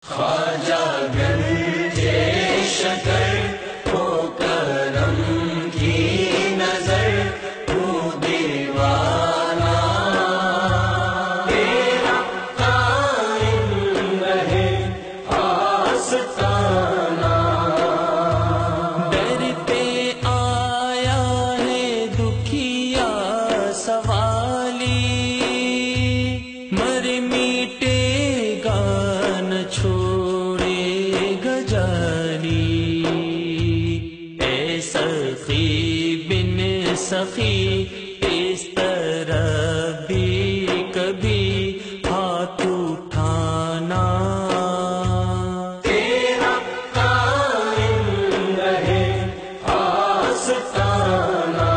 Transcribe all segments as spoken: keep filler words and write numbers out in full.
خواجہ گنج شکر کو کرم کی نظر، تو دیوانہ تیرا قائم رہے آستانہ۔ در پہ آیا ہے دکھیا سوالی، مر میٹے گا نہ چھوڑے گا جالی۔ اے سخی بن سخی اس طرح بھی کبھی ہاتھ اٹھانا، تیرا قائم رہے آستانہ۔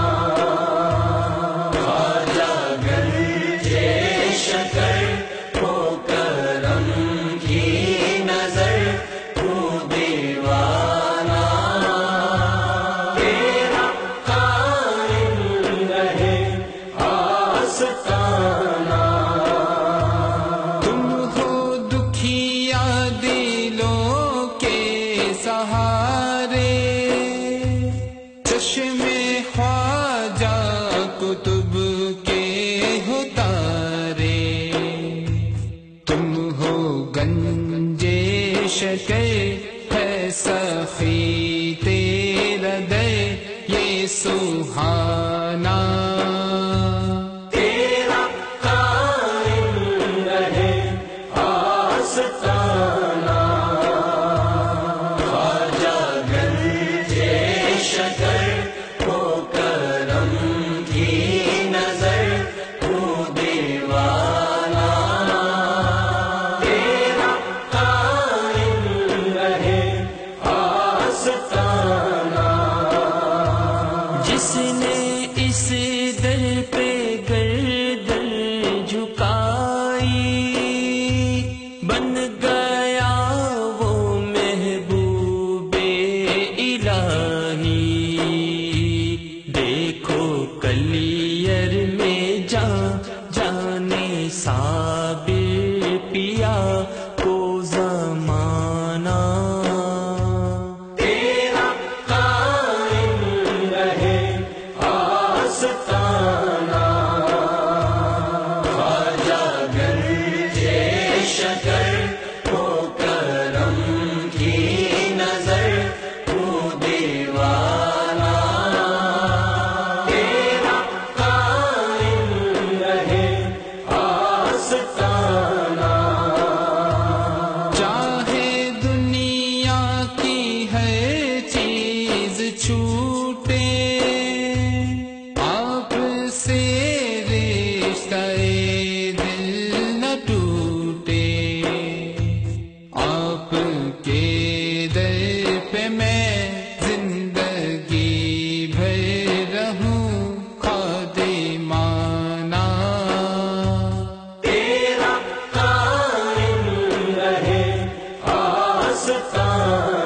خواجہ گنج شکر کو کرم کی نظر، تو دیوانہ تیرا قائم رہے آستانہ۔ تم ہو دکھیا دلوں کے سہارے، چشم خواجہ کتب کے ہو تارے۔ تم ہو گنج شکر ہے سخی تیرا در یہ سہانا، تیرا قائم رہے آستانہ۔ خواجہ گنج شکر کو کرم کی نظر، تو دیوانہ تیرا قائم رہے آستانہ۔ جس نے اس در پہ گردن جھکائی، بن گیا وہ محبوب الہی۔ دیکھو کلیر میں جان جانے صابر پیا کو زمانہ، تیرا قائم رہے آستانہ۔ خواجہ گنج شکر کو کرم کی نظر، تو دیوانہ تیرا قائم رہے آستانہ۔ چاہے دنیا کی ہر چیز چھوٹے، آپ سے رشتہ دل نہ ٹوٹے۔ آپ کے در پہ میں زندگی بھر رہوں خادمانہ، تیرا قائم رہے آستانہ۔